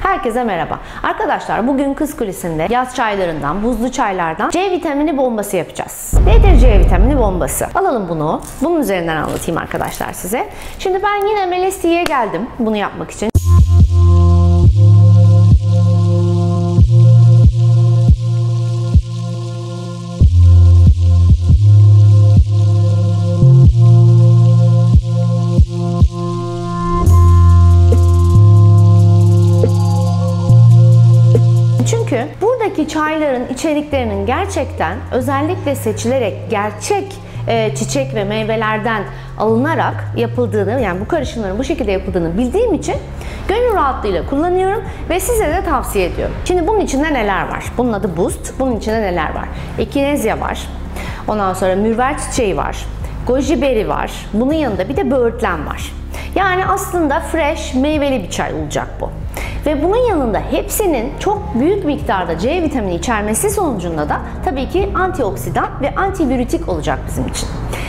Herkese merhaba. Arkadaşlar bugün Kız Kulisi'nde yaz çaylarından, buzlu çaylardan C vitamini bombası yapacağız. Nedir C vitamini bombası? Alalım bunu. Bunun üzerinden anlatayım arkadaşlar size. Şimdi ben yine Melesti'ye geldim bunu yapmak için. Çünkü buradaki çayların içeriklerinin gerçekten özellikle seçilerek gerçek çiçek ve meyvelerden alınarak yapıldığını, yani bu karışımların bu şekilde yapıldığını bildiğim için gönül rahatlığıyla kullanıyorum ve size de tavsiye ediyorum. Şimdi bunun içinde neler var? Bunun adı Boost. Bunun içinde neler var? Ekinezya var. Ondan sonra mürver çiçeği var. Goji berry var. Bunun yanında bir de böğürtlen var. Yani aslında fresh, meyveli bir çay olacak bu. Ve bunun yanında hepsinin çok büyük miktarda C vitamini içermesi sonucunda da tabii ki antioksidan ve antivirütik olacak bizim için.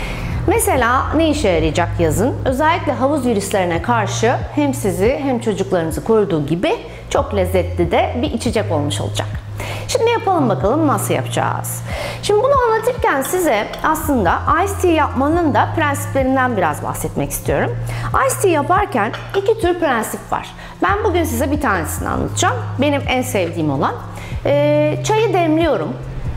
Mesela ne işe yarayacak yazın? Özellikle havuz virüslerine karşı hem sizi hem çocuklarınızı koruduğu gibi çok lezzetli de bir içecek olmuş olacak. Şimdi yapalım bakalım nasıl yapacağız. Şimdi bunu anlatırken size aslında Ice Tea yapmanın da prensiplerinden biraz bahsetmek istiyorum. Ice Tea yaparken iki tür prensip var. Ben bugün size bir tanesini anlatacağım. Benim en sevdiğim olan. Çayı demliyorum.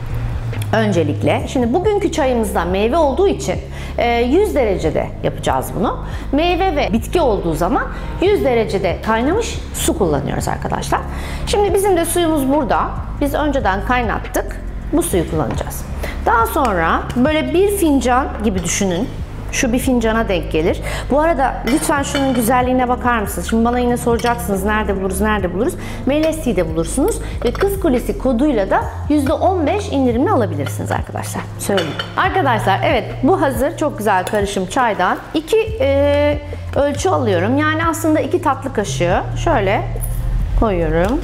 Öncelikle. Şimdi bugünkü çayımızda meyve olduğu için 100 derecede yapacağız bunu. Meyve ve bitki olduğu zaman 100 derecede kaynamış su kullanıyoruz arkadaşlar. Şimdi bizim de suyumuz burada. Biz önceden kaynattık. Bu suyu kullanacağız. Daha sonra böyle bir fincan gibi düşünün. Şu bir fincana denk gelir. Bu arada lütfen şunun güzelliğine bakar mısınız? Şimdi bana yine soracaksınız nerede buluruz, nerede buluruz? Melesti'de bulursunuz ve Kız Kulisi koduyla da %15 indirimli alabilirsiniz arkadaşlar. Söyleyeyim. Arkadaşlar evet bu hazır çok güzel karışım çaydan 2 ölçü alıyorum. Yani aslında 2 tatlı kaşığı şöyle koyuyorum.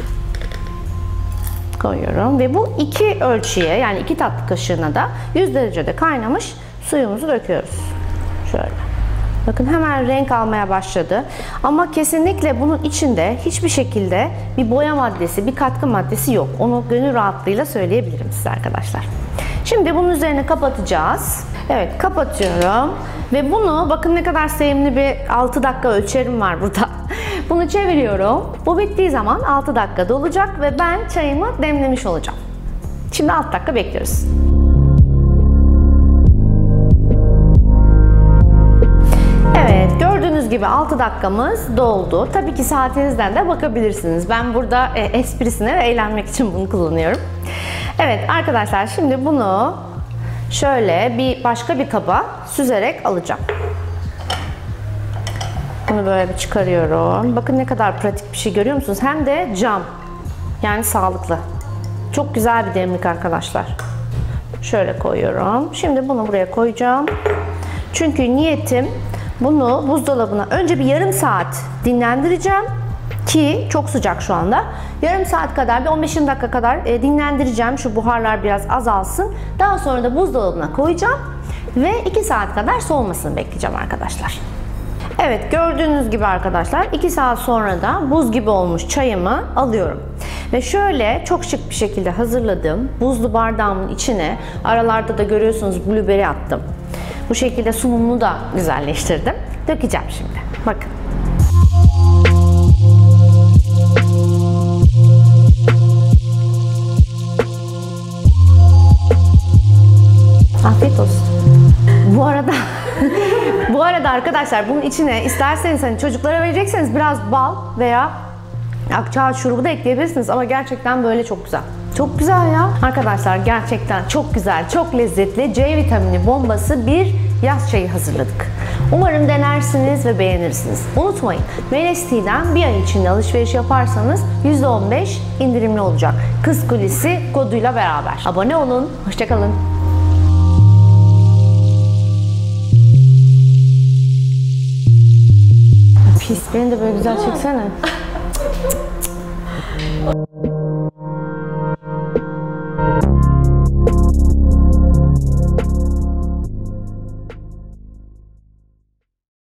Ve bu 2 ölçüye yani 2 tatlı kaşığına da 100 derecede kaynamış suyumuzu döküyoruz. Şöyle. Bakın hemen renk almaya başladı. Ama kesinlikle bunun içinde hiçbir şekilde bir boya maddesi, bir katkı maddesi yok. Onu gönül rahatlığıyla söyleyebilirim size arkadaşlar. Şimdi bunun üzerine kapatacağız. Evet kapatıyorum. Ve bunu bakın ne kadar sevimli bir 6 dakika ölçerim var burada. Bunu çeviriyorum. Bu bittiği zaman 6 dakika dolacak ve ben çayımı demlemiş olacağım. Şimdi 6 dakika bekliyoruz. Evet, gördüğünüz gibi 6 dakikamız doldu. Tabii ki saatinizden de bakabilirsiniz. Ben burada esprisine ve eğlenmek için bunu kullanıyorum. Evet arkadaşlar şimdi bunu şöyle başka bir kaba süzerek alacağım. Bunu böyle bir çıkarıyorum. Bakın ne kadar pratik bir şey görüyor musunuz? Hem de cam. Yani sağlıklı. Çok güzel bir demlik arkadaşlar. Şöyle koyuyorum. Şimdi bunu buraya koyacağım. Çünkü niyetim bunu buzdolabına önce bir yarım saat dinlendireceğim ki çok sıcak şu anda. Yarım saat kadar, bir 15-20 dakika kadar dinlendireceğim. Şu buharlar biraz azalsın. Daha sonra da buzdolabına koyacağım ve 2 saat kadar soğumasını bekleyeceğim arkadaşlar. Evet gördüğünüz gibi arkadaşlar 2 saat sonra da buz gibi olmuş çayımı alıyorum. Ve şöyle çok şık bir şekilde hazırladığım buzlu bardağımın içine aralarda da görüyorsunuz blueberry attım. Bu şekilde sunumunu da güzelleştirdim. Dökeceğim şimdi. Bakın. Afiyet olsun. Bu arada arkadaşlar bunun içine isterseniz hani çocuklara verecekseniz biraz bal veya akçaağaç şurubu da ekleyebilirsiniz ama gerçekten böyle çok güzel. Çok güzel ya. Arkadaşlar gerçekten çok güzel, çok lezzetli C vitamini bombası bir yaz çayı hazırladık. Umarım denersiniz ve beğenirsiniz. Unutmayın, Melesti'den bir ay içinde alışveriş yaparsanız %15 indirimli olacak. Kız Kulisi koduyla beraber. Abone olun. Hoşça kalın. Pis, beni de böyle güzel çeksene.